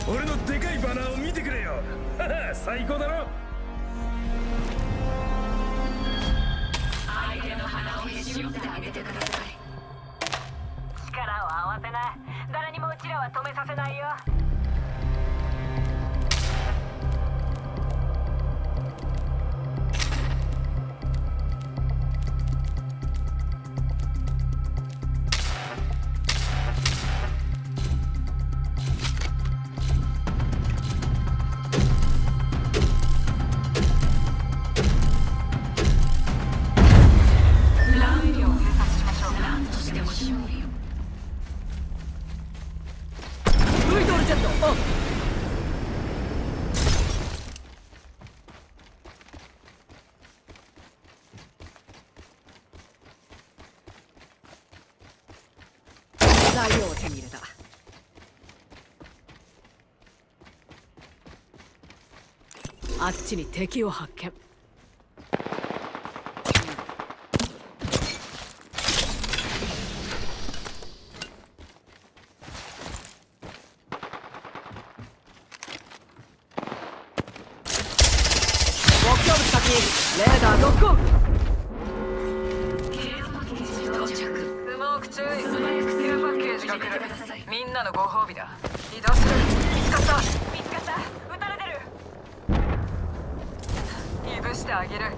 俺のでかいバナーを見てくれよ。最高だろ。 相手の鼻をへし折ってあげてください。力を合わせな。誰にもうちらは止めさせないよ。 材料を手に入れた。あっちに敵を発見。目標物確認。レーダーロックオン。 スモーク注意。ケアパッケージが来る。みんなのご褒美だ。移動する。見つかった。見つかった。撃たれてる。いぶしてあげる。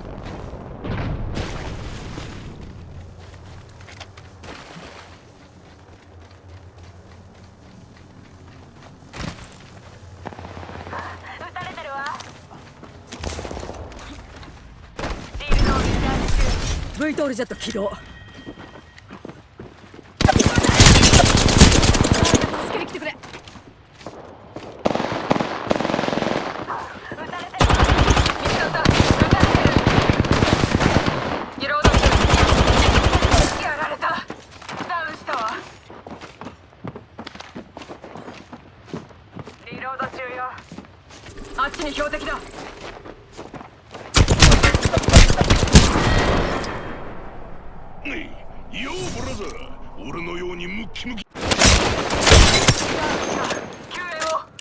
撃たれてるわ。シールドをリチャージ中。 V トールジェット起動。助けに来てくれ。 あっちに標的だ。 ようブラザー、俺のようにムッキムキ。 救援を。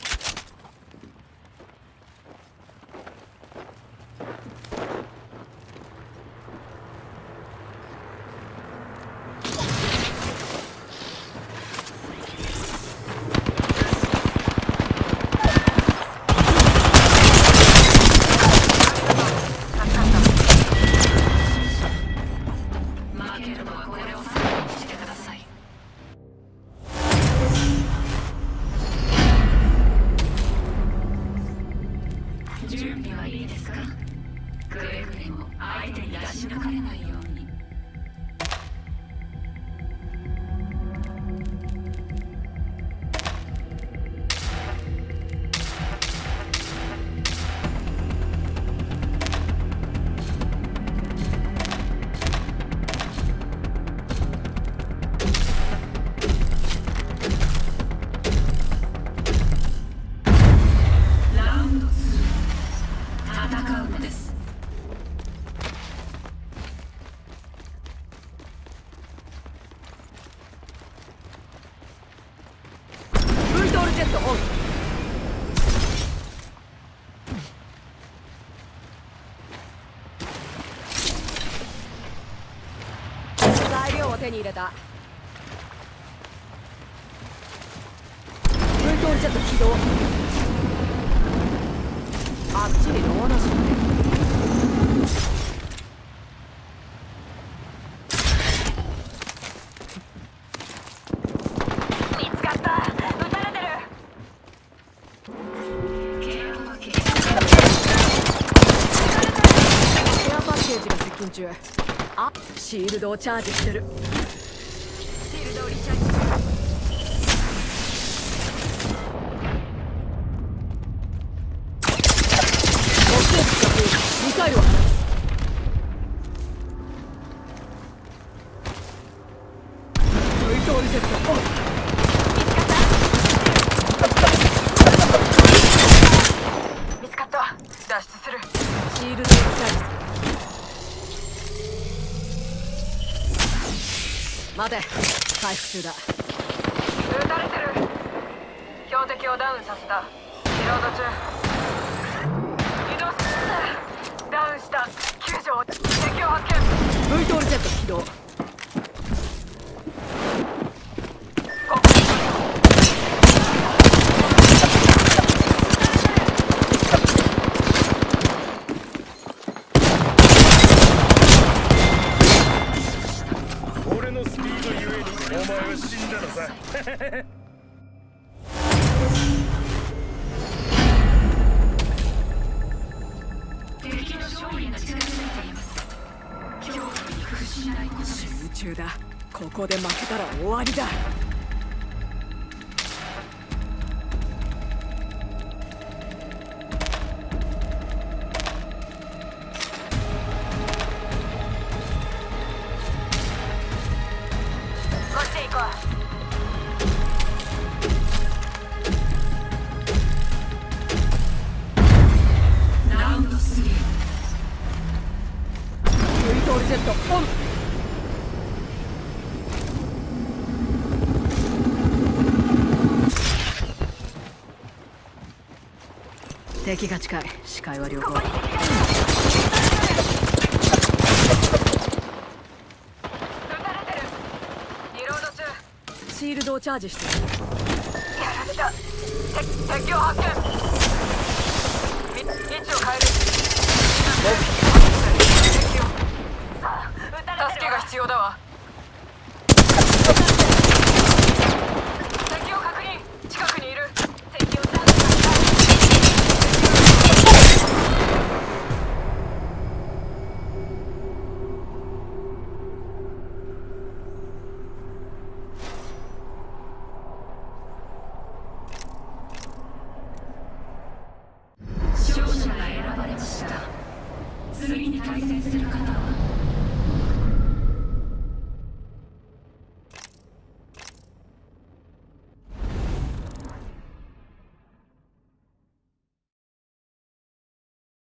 準備はいいですか？くれぐれも相手に出し抜かれないように。戦うのです。 V トールジェットオン。材料を手に入れた。V トールジェット起動。あっちにローナション。 見つかった。撃たれてる。ケアパッケージ。 ケアパッケージが接近中。あ、シールドをチャージしてる。 シールドをリチャージ中。 ミサイルを放つ。V トールジェットオン。 見つかった。脱出する。 シールドをチャージする。待て、回復中だ。 撃たれてる。標標的をダウンさせた。リロード中。移動する。ダウンした。救助を。敵を発見。 V トールジェット起動。 俺のスピードゆえにお前は死んだのさ。 敵の勝利が近づいています。恐怖に屈しないことです。 集中だ。ここで負けたら終わりだ。 こっち行こう。ラウンド3。 V トールジェットオン。敵が近い。視界は良好。 撃たれてる。リロード中。 シールドをチャージしてる。 やられた。敵を発見。位置を変える。敵を。助けが必要だわ。敵を確認。近くにいる。敵をダウンさせた。勝者が選ばれました。次に対戦する方は